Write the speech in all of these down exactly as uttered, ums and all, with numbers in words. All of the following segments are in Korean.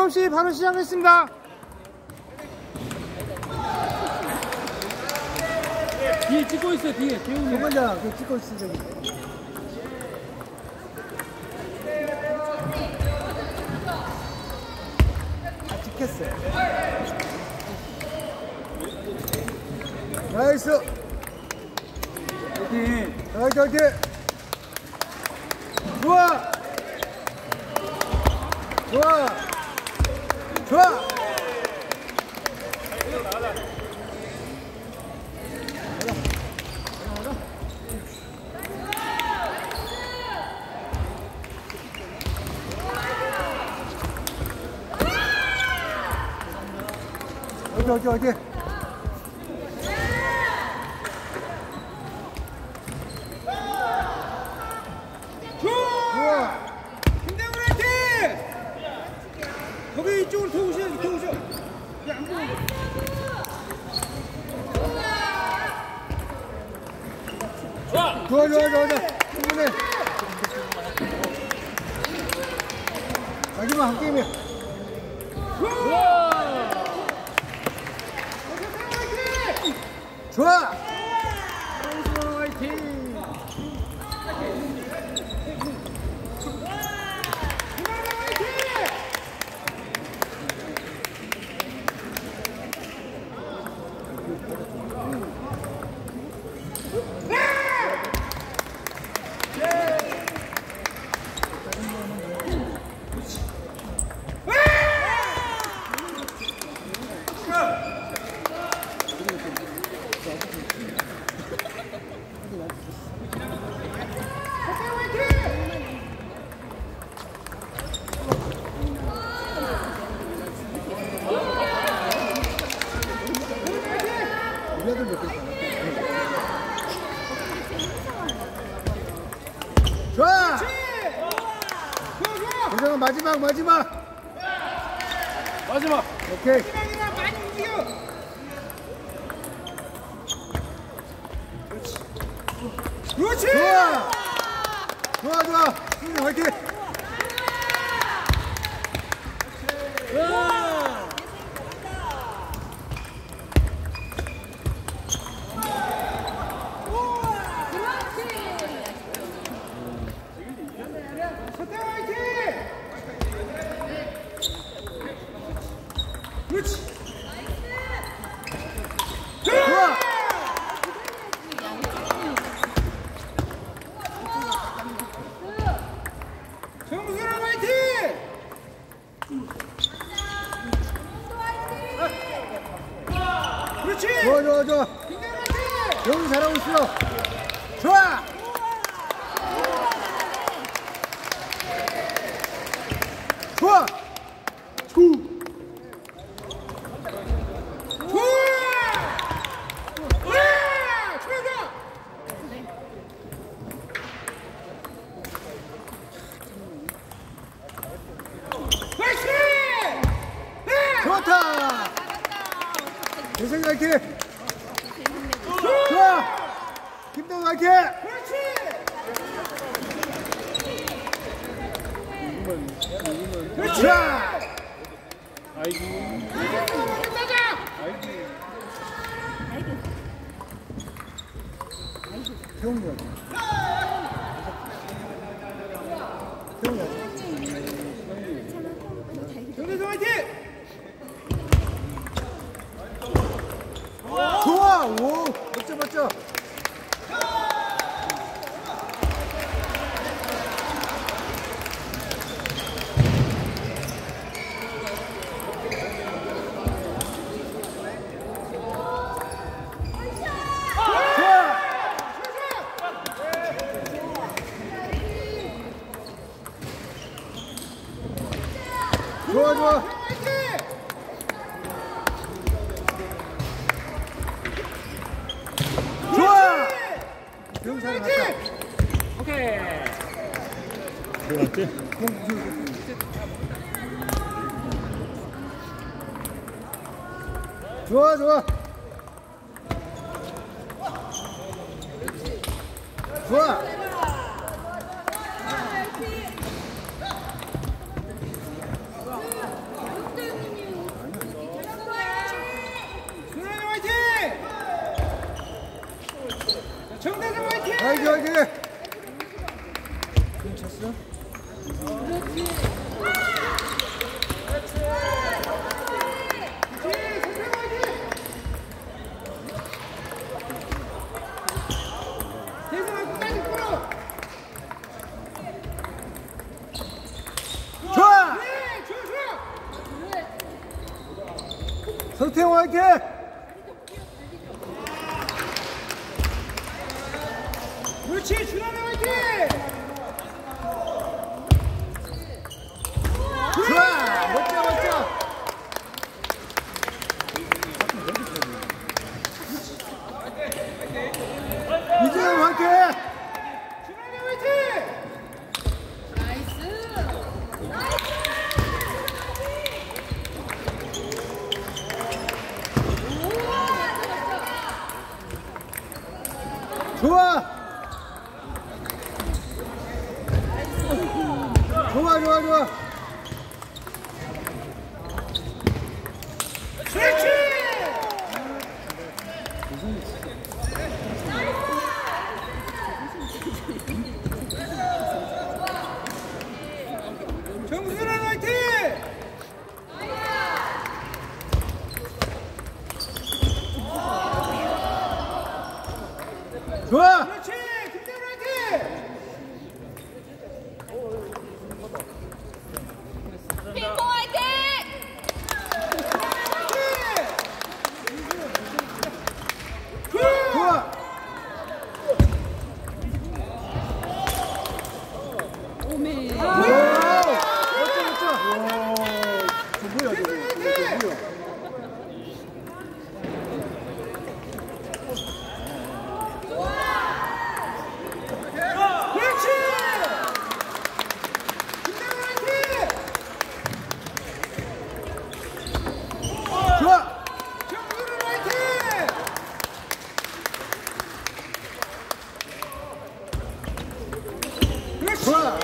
일곱 시 바로 시작했습니다. 뒤에 찍고 있어요. 뒤에 재훈이. 동반장 그 찍고 있어 저기. 아 찍혔어. 나이스. 화이팅. 화이팅 화이팅. 좋아. 좋아. 좋아. 화이팅 화이팅 화이팅. 좋아! 김대훈 화이팅! 거기 이쪽으로 더 오셔야지, 더 오셔. 야, 안 보여. 좋아 좋아 좋아 좋아. 충분해. 마지막 한 게임이야. 좋아. 화이팅. 좋아. 고정은 마지막 마지막. 마지막. 오케이. 마지막이나 많이 움직여. 그렇지. 좋아. 좋아 좋아. 승리 화이팅. 서태웅 화이팅! 그렇지. 좋아. 정수랑 화이팅! 그렇지. 좋아 좋아 좋아. 김대훈 화이팅! 여기 잘하고 있어. 좋아. 좋아. 구. 좋다. 대성이 화이팅. 좋아. 김동훈 화이팅. 그렇지. 자. 아이고. 태웅이 화이팅. 태웅이 화이팅. 정대성 화이팅! 좋아. 오. 멋져 멋져. 좋아 좋아. 좋아. 태웅 잘 맞다. 오케이. 들어갔지? 좋아 좋아. 좋아. 화이팅 화이팅. 쳤어? 좋아. 성태형 화이팅. 그렇지, 준환이 화이팅! 좋아. 멋져 멋져. 이재영 화이팅. 준환이 화이팅! 좋아. 좋아 좋아 좋아. 그렇지! 정순환 화이팅! 좋아. 그렇지! 김대훈 화이팅! 핑퐁 화이팅! 좋아. 오메. 오. 멋져 멋져. 저 뭐야 저거. 저거 뭐야. 그렇지! 김대훈 화이팅! 좋아. 정순환 화이팅! 그렇지! 좋아.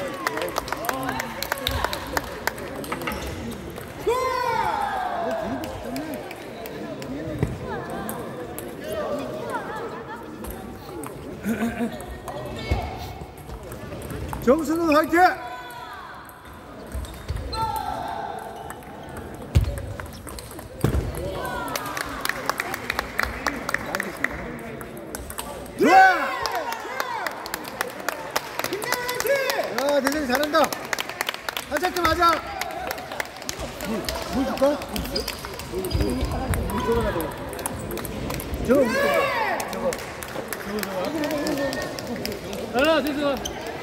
정수는 화이팅! 좋아! 김대훈 화이팅! 야, 대장이 잘한다. 한 세트 맞아. 물, 물 줄까? 저거 물 저거. 아, 됐어.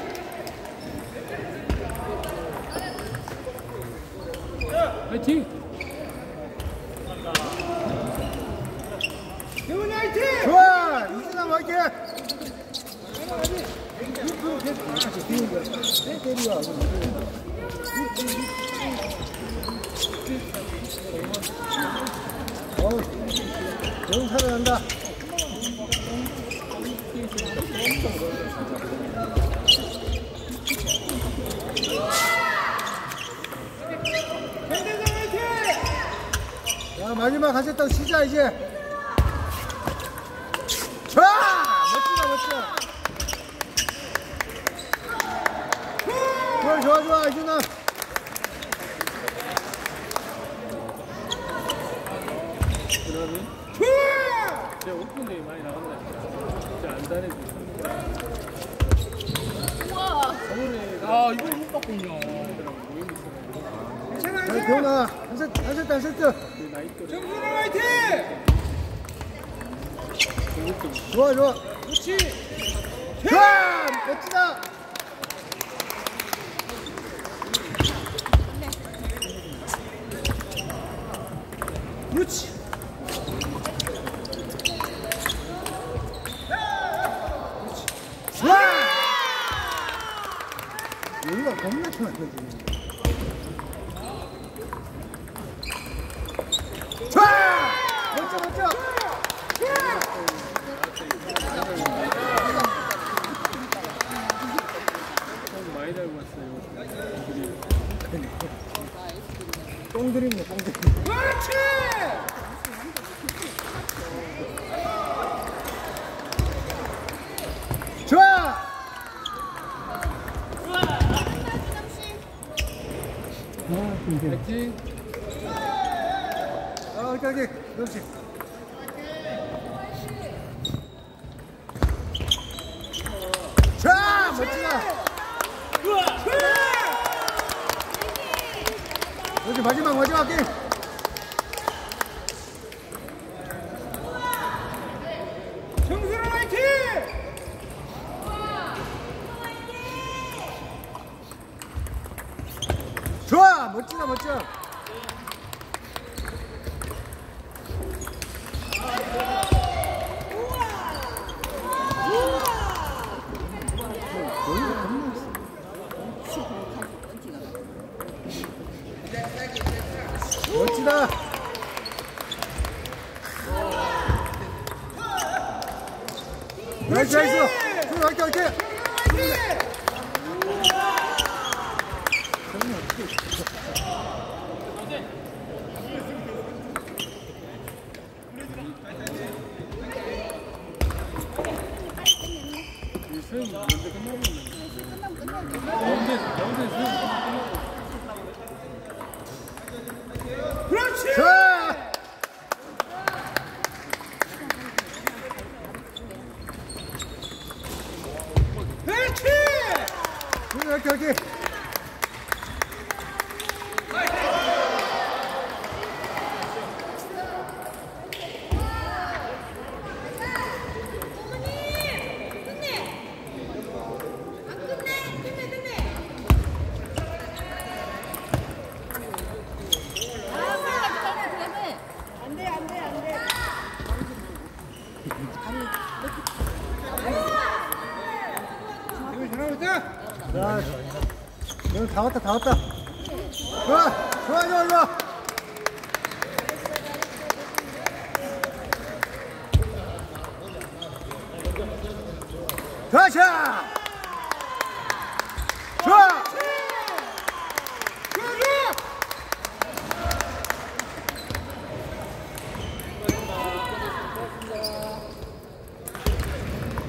화이팅! 대훈 화이팅! 좋아! 이준환 화이팅! 어우, 너무 살아난다. 정대성 화이팅! 야, 마지막 한 세트 쉬자, 이제. 좋아! 멋지다, 멋지다. 좋아, 좋아, 좋아, 이준환. 그러면 좋아! 제가 오픈데이 많이 나간다. 진짜 안 잘해줘. 우와. 아, 이걸 못 바꾸냐. 괜찮아, 자, 괜찮아! 경훈아, 한 세트, 한 세트, 한 세트. 그 나이 또래. 정순환 화이팅! 좋아, 좋아. 그렇지! 좋아! 멋지다. 그렇지! 좋아! 여기가 겁나 편하거든. 좋아! 멋져, 멋져. 형 많이 달고 왔어요. 똥드립네, 똥드립. 그렇지! 파이팅. 아, 여기, 여기. 그렇지. 자, 멋지다. 여기 마지막, 마지막 게임. 정수로 화이팅! 좋아, 멋지다, 멋져. 멋지다. 나이스, 나이스. 손 화이팅, 화이팅. 이 수영 먼저 끝나고 있네. 가운데 가운데 수영 끝나고. 그렇지! 자. 그렇지! 손 화이팅, 화이팅. 이거 잘하고 있다! 자, 여기 다 왔다, 다 왔다. 좋아, 좋아, 좋아, 좋아. 좋아, 자.